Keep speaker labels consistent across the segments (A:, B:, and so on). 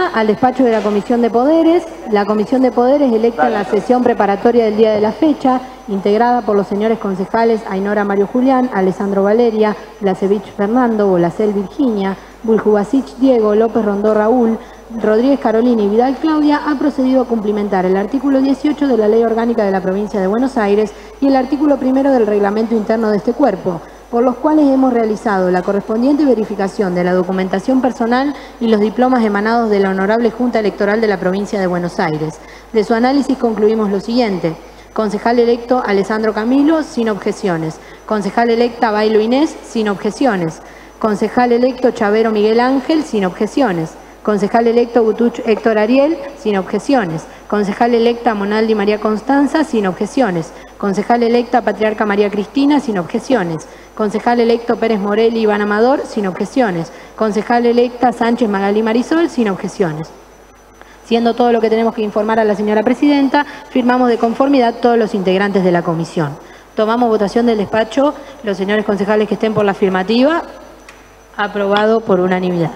A: al despacho de la Comisión de Poderes. La Comisión de Poderes electa en la sesión preparatoria del día de la fecha, integrada por los señores concejales Ainora Mario Julián, Alessandro Valeria, Blasevich Fernando, Bolacel Virginia, Buljubasic Diego, López Rondó Raúl, Rodríguez Carolina y Vidal Claudia, ha procedido a cumplimentar el artículo 18 de la Ley Orgánica de la Provincia de Buenos Aires y el artículo 1 del reglamento interno de este cuerpo, por los cuales hemos realizado la correspondiente verificación de la documentación personal y los diplomas emanados de la Honorable Junta Electoral de la Provincia de Buenos Aires. De su análisis concluimos lo siguiente: concejal electo Alessandro Camilo, sin objeciones. Concejal electa Bailo Inés, sin objeciones. Concejal electo Chavero Miguel Ángel, sin objeciones. Concejal electo Gutuch Héctor Ariel, sin objeciones. Concejal electa Monaldi María Constanza, sin objeciones. Concejal electa Patriarca María Cristina, sin objeciones. Concejal electo Pérez Morelli Iván Amador, sin objeciones. Concejal electa Sánchez Magalí Marisol, sin objeciones. Siendo todo lo que tenemos que informar a la señora presidenta, firmamos de conformidad todos los integrantes de la comisión. Tomamos votación del despacho. Los señores concejales que estén por la afirmativa, aprobado por unanimidad.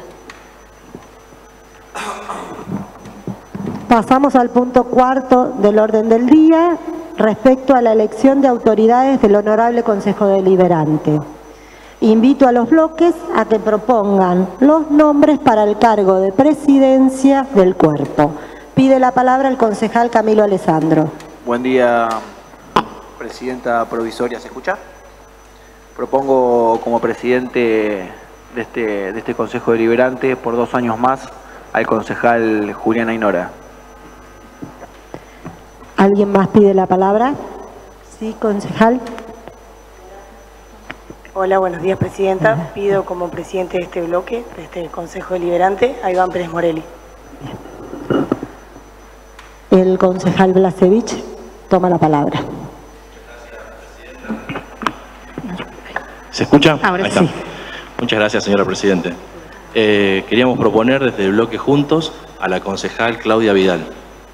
B: Pasamos al punto 4 del orden del día, respecto a la elección de autoridades del Honorable Consejo Deliberante. Invito a los bloques a que propongan los nombres para el cargo de presidencia del cuerpo. Pide la palabra el concejal Camilo Alessandro.
C: Buen día, presidenta provisoria. ¿Se escucha? Propongo como presidente de este Consejo Deliberante por 2 años más al concejal Julián Ainora.
B: ¿Alguien más pide la palabra? Sí, concejal.
D: Hola, buenos días, presidenta. Pido como presidente de este bloque, de este Consejo Deliberante, a Iván Pérez Morelli.
B: El concejal Blasevich toma la palabra.
E: ¿Se escucha?
A: Ahora
E: Ahí está.
A: sí.
E: Muchas gracias, señora presidente. Queríamos proponer desde el bloque Juntos a la concejal Claudia Vidal.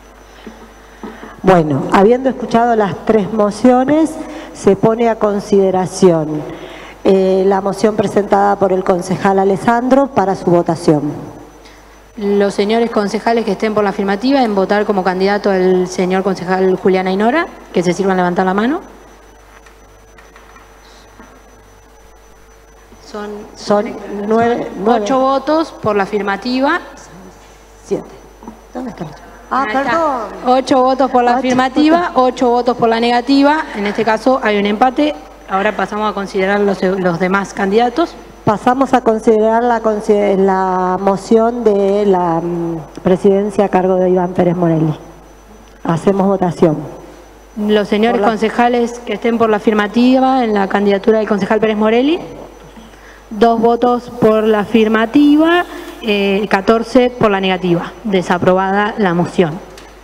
B: Bueno, habiendo escuchado las 3 mociones, se pone a consideración la moción presentada por el concejal Alessandro para su votación.
A: Los señores concejales que estén por la afirmativa en votar como candidato al señor concejal Julián Ainora, que se sirvan a levantar la mano. Son 8 votos por la afirmativa.
B: 7. ¿Dónde está el 8? Ah, perdón.
A: 8 votos por la afirmativa, 8 votos por la negativa. En este caso hay un empate. Ahora pasamos a considerar los demás candidatos.
B: Pasamos a considerar la moción de la presidencia a cargo de Iván Pérez Morelli. Hacemos votación.
A: Los señores concejales que estén por la afirmativa en la candidatura del concejal Pérez Morelli. 2 votos por la afirmativa, 14 por la negativa. Desaprobada la moción.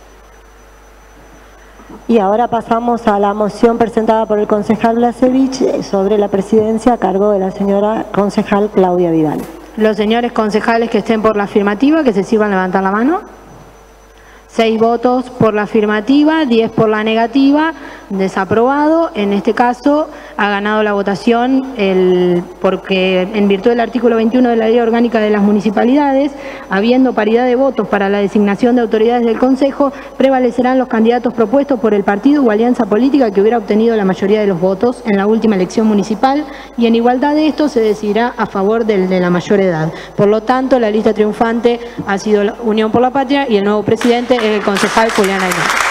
B: Y ahora pasamos a la moción presentada por el concejal Blasevich sobre la presidencia a cargo de la señora concejal Claudia Vidal.
A: Los señores concejales que estén por la afirmativa, que se sirvan a levantar la mano. 6 votos por la afirmativa, 10 por la negativa, desaprobado. En este caso ha ganado la votación porque en virtud del artículo 21 de la Ley Orgánica de las Municipalidades, habiendo paridad de votos para la designación de autoridades del Consejo, prevalecerán los candidatos propuestos por el partido o alianza política que hubiera obtenido la mayoría de los votos en la última elección municipal, y en igualdad de esto se decidirá a favor del de la mayor edad. Por lo tanto, la lista triunfante ha sido la Unión por la Patria y el nuevo presidente es el concejal Julián Ainora.